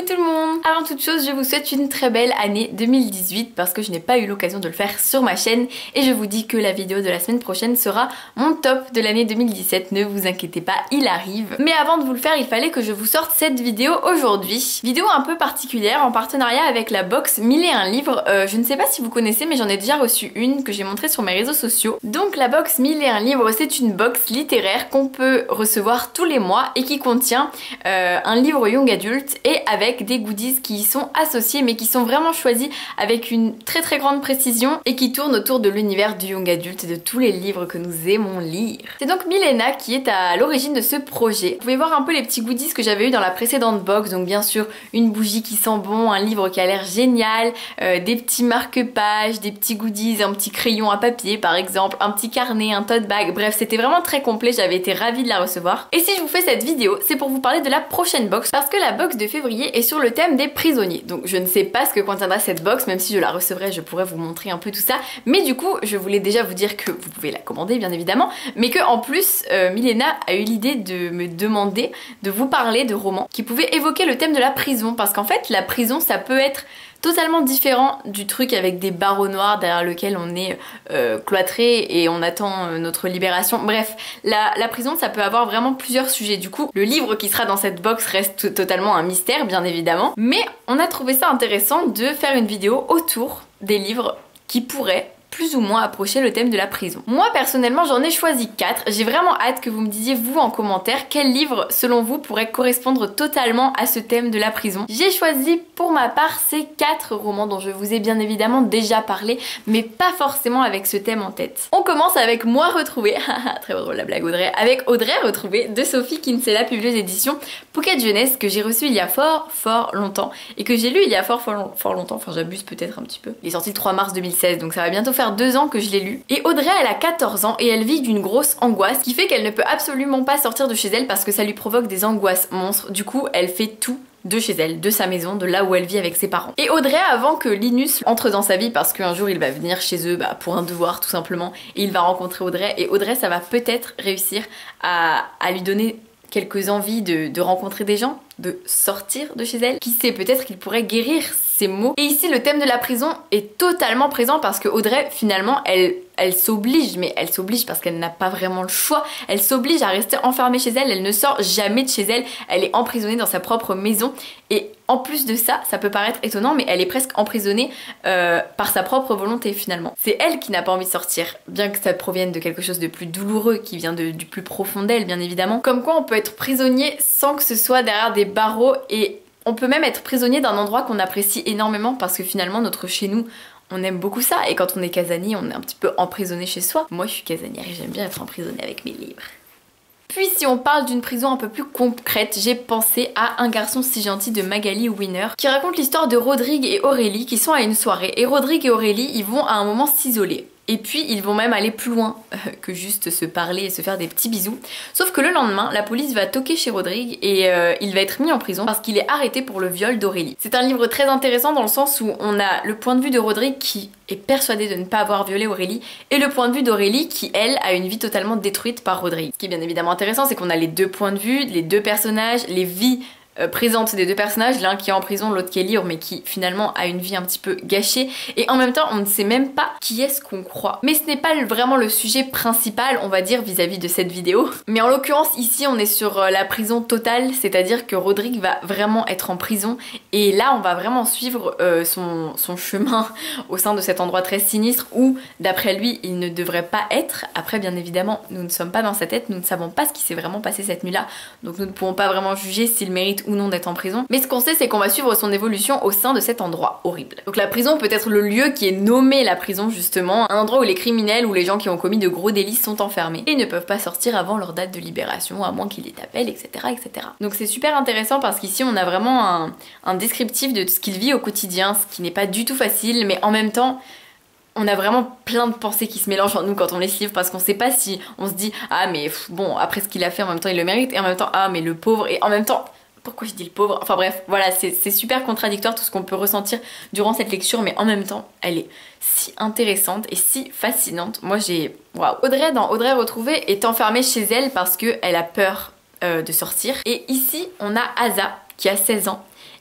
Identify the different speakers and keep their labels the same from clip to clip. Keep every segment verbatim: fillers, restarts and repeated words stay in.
Speaker 1: tout le monde! Avant toute chose, je vous souhaite une très belle année deux mille dix-huit parce que je n'ai pas eu l'occasion de le faire sur ma chaîne et je vous dis que la vidéo de la semaine prochaine sera mon top de l'année deux mille dix-sept, ne vous inquiétez pas, il arrive. Mais avant de vous le faire, il fallait que je vous sorte cette vidéo aujourd'hui. Vidéo un peu particulière en partenariat avec la box mille et un livres. Euh, je ne sais pas si vous connaissez mais j'en ai déjà reçu une que j'ai montrée sur mes réseaux sociaux. Donc la box mille et un livres, c'est une box littéraire qu'on peut recevoir tous les mois et qui contient euh, un livre young adulte et avec des goodies qui y sont associés mais qui sont vraiment choisis avec une très très grande précision et qui tournent autour de l'univers du young adulte et de tous les livres que nous aimons lire. C'est donc Milena qui est à l'origine de ce projet. Vous pouvez voir un peu les petits goodies que j'avais eu dans la précédente box, donc bien sûr une bougie qui sent bon, un livre qui a l'air génial, euh, des petits marque-pages, des petits goodies, un petit crayon à papier par exemple, un petit carnet, un tote bag, bref c'était vraiment très complet, j'avais été ravie de la recevoir. Et si je vous fais cette vidéo, c'est pour vous parler de la prochaine box parce que la box de février est sur le thème des prisonniers. Donc je ne sais pas ce que contiendra cette box, même si je la recevrai je pourrais vous montrer un peu tout ça, mais du coup je voulais déjà vous dire que vous pouvez la commander bien évidemment, mais que en plus euh, Milena a eu l'idée de me demander de vous parler de romans qui pouvaient évoquer le thème de la prison, parce qu'en fait la prison ça peut être totalement différent du truc avec des barreaux noirs derrière lequel on est euh, cloîtré et on attend euh, notre libération. Bref, la, la prison ça peut avoir vraiment plusieurs sujets. Du coup, le livre qui sera dans cette box reste totalement un mystère bien évidemment. Mais on a trouvé ça intéressant de faire une vidéo autour des livres qui pourraient plus ou moins approcher le thème de la prison. Moi personnellement j'en ai choisi quatre, j'ai vraiment hâte que vous me disiez vous en commentaire quel livre selon vous pourrait correspondre totalement à ce thème de la prison. J'ai choisi pour ma part ces quatre romans dont je vous ai bien évidemment déjà parlé, mais pas forcément avec ce thème en tête. On commence avec Moi retrouvée, très drôle la blague Audrey, avec Audrey retrouvée de Sophie Kinsella, publiée aux éditions Pocket Jeunesse, que j'ai reçu il y a fort fort longtemps et que j'ai lu il y a fort fort, fort longtemps, enfin j'abuse peut-être un petit peu. Il est sorti le trois mars deux mille seize donc ça va bientôt faire deux ans que je l'ai lu. Et Audrey elle a quatorze ans et elle vit d'une grosse angoisse qui fait qu'elle ne peut absolument pas sortir de chez elle parce que ça lui provoque des angoisses monstres. Du coup elle fait tout de chez elle, de sa maison, de là où elle vit avec ses parents. Et Audrey, avant que Linus entre dans sa vie, parce qu'un jour il va venir chez eux bah, pour un devoir tout simplement, et il va rencontrer Audrey, et Audrey ça va peut-être réussir à, à lui donner quelques envies de, de rencontrer des gens, de sortir de chez elle. Qui sait, peut-être qu'il pourrait guérir ces mots. Et ici le thème de la prison est totalement présent parce que Audrey finalement elle, elle s'oblige, mais elle s'oblige parce qu'elle n'a pas vraiment le choix, elle s'oblige à rester enfermée chez elle, elle ne sort jamais de chez elle, elle est emprisonnée dans sa propre maison et en plus de ça, ça peut paraître étonnant mais elle est presque emprisonnée euh, par sa propre volonté finalement. C'est elle qui n'a pas envie de sortir, bien que ça provienne de quelque chose de plus douloureux qui vient de, du plus profond d'elle bien évidemment. Comme quoi on peut être prisonnier sans que ce soit derrière des barreaux et on peut même être prisonnier d'un endroit qu'on apprécie énormément parce que finalement notre chez nous on aime beaucoup ça et quand on est casanier on est un petit peu emprisonné chez soi. Moi je suis casanière et j'aime bien être emprisonnée avec mes livres. Puis si on parle d'une prison un peu plus concrète, j'ai pensé à Un garçon si gentil de Magali Wiener qui raconte l'histoire de Rodrigue et Aurélie qui sont à une soirée et Rodrigue et Aurélie ils vont à un moment s'isoler. Et puis ils vont même aller plus loin euh, que juste se parler et se faire des petits bisous. Sauf que le lendemain, la police va toquer chez Rodrigue et euh, il va être mis en prison parce qu'il est arrêté pour le viol d'Aurélie. C'est un livre très intéressant dans le sens où on a le point de vue de Rodrigue qui est persuadé de ne pas avoir violé Aurélie et le point de vue d'Aurélie qui, elle, a une vie totalement détruite par Rodrigue. Ce qui est bien évidemment intéressant, c'est qu'on a les deux points de vue, les deux personnages, les vies Euh, présente des deux personnages, l'un qui est en prison, l'autre qui est libre mais qui finalement a une vie un petit peu gâchée et en même temps on ne sait même pas qui est-ce qu'on croit. Mais ce n'est pas vraiment le sujet principal on va dire vis-à-vis de cette vidéo. Mais en l'occurrence ici on est sur euh, la prison totale, c'est-à-dire que Rodrigue va vraiment être en prison et là on va vraiment suivre euh, son, son chemin au sein de cet endroit très sinistre où d'après lui il ne devrait pas être. Après bien évidemment nous ne sommes pas dans sa tête, nous ne savons pas ce qui s'est vraiment passé cette nuit là donc nous ne pouvons pas vraiment juger s'il mérite ou non d'être en prison. Mais ce qu'on sait c'est qu'on va suivre son évolution au sein de cet endroit horrible. Donc la prison peut être le lieu qui est nommé la prison justement, un endroit où les criminels ou les gens qui ont commis de gros délits sont enfermés et ne peuvent pas sortir avant leur date de libération à moins qu'ils les appellent etc etc. Donc c'est super intéressant parce qu'ici on a vraiment un, un descriptif de ce qu'il vit au quotidien, ce qui n'est pas du tout facile mais en même temps on a vraiment plein de pensées qui se mélangent en nous quand on lit ce livre parce qu'on sait pas si on se dit ah mais pff, bon après ce qu'il a fait en même temps il le mérite et en même temps ah mais le pauvre et en même temps pourquoi je dis le pauvre, enfin bref voilà c'est super contradictoire tout ce qu'on peut ressentir durant cette lecture mais en même temps elle est si intéressante et si fascinante. Moi j'ai waouh. Audrey dans Audrey retrouvée est enfermée chez elle parce qu'elle a peur euh, de sortir et ici on a Asa qui a seize ans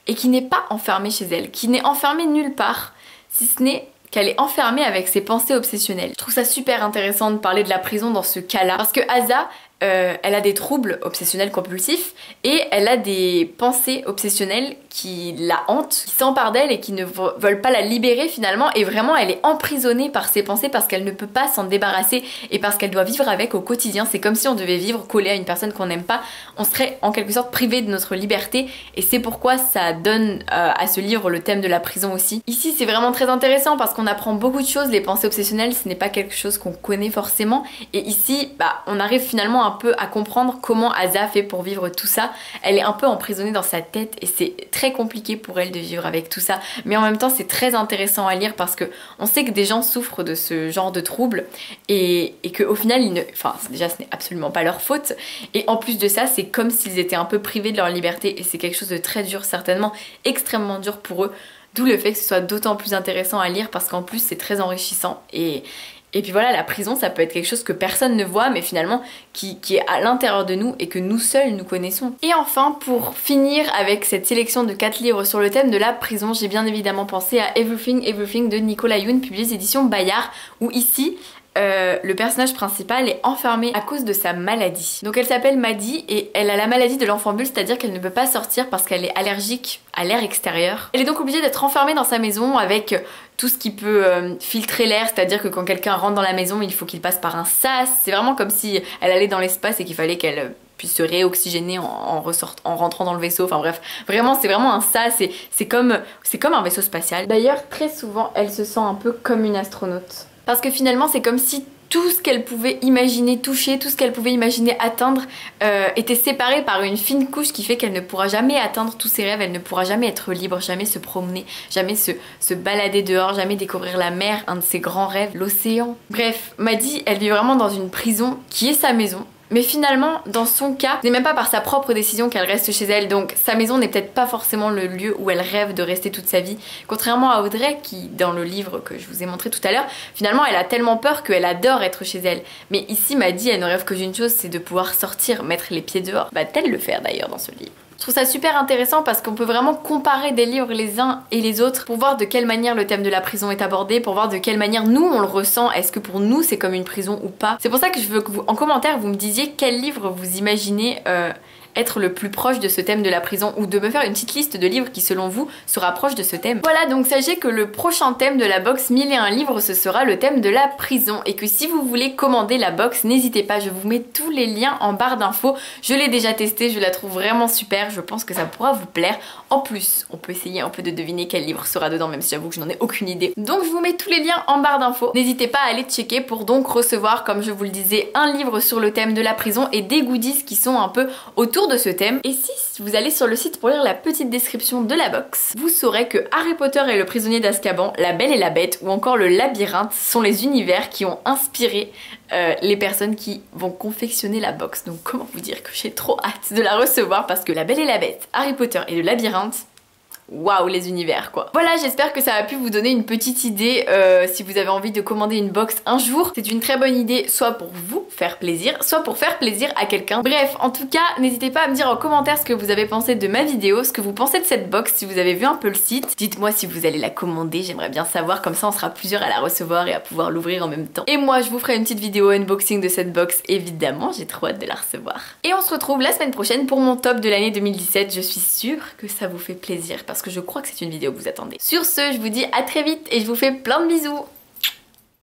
Speaker 1: et qui n'est pas enfermée chez elle, qui n'est enfermée nulle part, si ce n'est qu'elle est enfermée avec ses pensées obsessionnelles. Je trouve ça super intéressant de parler de la prison dans ce cas-là, parce que Asa, euh, elle a des troubles obsessionnels compulsifs et elle a des pensées obsessionnelles qui la hantent, qui s'emparent d'elle et qui ne veulent pas la libérer finalement, et vraiment elle est emprisonnée par ses pensées parce qu'elle ne peut pas s'en débarrasser et parce qu'elle doit vivre avec au quotidien. C'est comme si on devait vivre collé à une personne qu'on n'aime pas, on serait en quelque sorte privé de notre liberté, et c'est pourquoi ça donne euh, à ce livre le thème de la prison aussi. Ici c'est vraiment très intéressant parce qu'on apprend beaucoup de choses. Les pensées obsessionnelles, ce n'est pas quelque chose qu'on connaît forcément, et ici bah, on arrive finalement un peu à comprendre comment Asa fait pour vivre tout ça. Elle est un peu emprisonnée dans sa tête et c'est très compliqué pour elle de vivre avec tout ça, mais en même temps c'est très intéressant à lire parce que on sait que des gens souffrent de ce genre de troubles et, et qu'au final ils ne... enfin déjà ce n'est absolument pas leur faute, et en plus de ça c'est comme s'ils étaient un peu privés de leur liberté, et c'est quelque chose de très dur, certainement extrêmement dur pour eux, d'où le fait que ce soit d'autant plus intéressant à lire parce qu'en plus c'est très enrichissant. Et Et puis voilà, la prison, ça peut être quelque chose que personne ne voit, mais finalement qui, qui est à l'intérieur de nous et que nous seuls nous connaissons. Et enfin, pour finir avec cette sélection de quatre livres sur le thème de la prison, j'ai bien évidemment pensé à Everything Everything de Nicolas Yoon, publié aux éditions Bayard, où ici, Euh, le personnage principal est enfermé à cause de sa maladie. Donc elle s'appelle Maddie et elle a la maladie de l'enfant bulle, c'est-à-dire qu'elle ne peut pas sortir parce qu'elle est allergique à l'air extérieur. Elle est donc obligée d'être enfermée dans sa maison avec tout ce qui peut euh, filtrer l'air, c'est-à-dire que quand quelqu'un rentre dans la maison, il faut qu'il passe par un sas. C'est vraiment comme si elle allait dans l'espace et qu'il fallait qu'elle puisse se réoxygéner en, en, ressort, en rentrant dans le vaisseau. Enfin bref, vraiment c'est vraiment un sas, c'est comme, c'est comme un vaisseau spatial. D'ailleurs très souvent elle se sent un peu comme une astronaute. Parce que finalement c'est comme si tout ce qu'elle pouvait imaginer toucher, tout ce qu'elle pouvait imaginer atteindre euh, était séparé par une fine couche qui fait qu'elle ne pourra jamais atteindre tous ses rêves, elle ne pourra jamais être libre, jamais se promener, jamais se, se balader dehors, jamais découvrir la mer, un de ses grands rêves, l'océan. Bref, Maddie, elle vit vraiment dans une prison qui est sa maison. Mais finalement, dans son cas, ce n'est même pas par sa propre décision qu'elle reste chez elle, donc sa maison n'est peut-être pas forcément le lieu où elle rêve de rester toute sa vie. Contrairement à Audrey, qui, dans le livre que je vous ai montré tout à l'heure, finalement elle a tellement peur qu'elle adore être chez elle. Mais ici, Maddie, elle ne rêve que d'une chose, c'est de pouvoir sortir, mettre les pieds dehors. Va-t-elle le faire d'ailleurs dans ce livre ? Je trouve ça super intéressant parce qu'on peut vraiment comparer des livres les uns et les autres pour voir de quelle manière le thème de la prison est abordé, pour voir de quelle manière nous on le ressent, est-ce que pour nous c'est comme une prison ou pas. C'est pour ça que je veux que vous, en commentaire, vous me disiez quel livre vous imaginez euh, être le plus proche de ce thème de la prison, ou de me faire une petite liste de livres qui selon vous se rapprochent de ce thème. Voilà, donc sachez que le prochain thème de la box mille et un livres, ce sera le thème de la prison, et que si vous voulez commander la box, n'hésitez pas, je vous mets tous les liens en barre d'infos. Je l'ai déjà testée, je la trouve vraiment super, je pense que ça pourra vous plaire. En plus, on peut essayer un peu de deviner quel livre sera dedans, même si j'avoue que je n'en ai aucune idée. Donc je vous mets tous les liens en barre d'infos. N'hésitez pas à aller checker pour donc recevoir, comme je vous le disais, un livre sur le thème de la prison et des goodies qui sont un peu autour de ce thème. Et si vous allez sur le site pour lire la petite description de la box, vous saurez que Harry Potter et le prisonnier d'Azkaban, La Belle et la Bête ou encore le Labyrinthe sont les univers qui ont inspiré euh, les personnes qui vont confectionner la box. Donc comment vous dire que j'ai trop hâte de la recevoir, parce que La Belle et la Bête, Harry Potter et le Labyrinthe, waouh les univers quoi. Voilà, j'espère que ça a pu vous donner une petite idée euh, si vous avez envie de commander une box un jour. C'est une très bonne idée, soit pour vous faire plaisir, soit pour faire plaisir à quelqu'un. Bref, en tout cas, n'hésitez pas à me dire en commentaire ce que vous avez pensé de ma vidéo, ce que vous pensez de cette box, si vous avez vu un peu le site. Dites-moi si vous allez la commander, j'aimerais bien savoir, comme ça on sera plusieurs à la recevoir et à pouvoir l'ouvrir en même temps. Et moi je vous ferai une petite vidéo unboxing de cette box, évidemment, j'ai trop hâte de la recevoir. Et on se retrouve la semaine prochaine pour mon top de l'année deux mille dix-sept, je suis sûre que ça vous fait plaisir parce que je crois que c'est une vidéo que vous attendez. Sur ce, je vous dis à très vite et je vous fais plein de bisous.